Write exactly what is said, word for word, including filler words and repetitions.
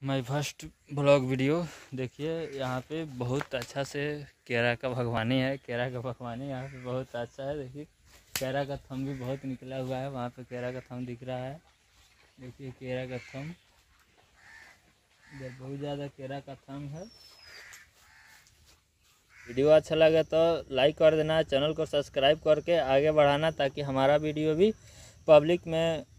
My first blog video. देखिए यहाँ पे बहुत अच्छा से केरा का भगवानी है। केरा का भगवानी यहाँ पे बहुत अच्छा है। देखिए केरा का थम भी बहुत निकला हुआ है। वहाँ पे केरा का थम दिख रहा है। देखिए केरा का थम इधर बहुत ज़्यादा केरा का थम है। वीडियो अच्छा लगे तो लाइक कर देना, चैनल को सब्सक्राइब करके आगे बढ़ाना ताकि हमारा वीडियो भी पब्लिक में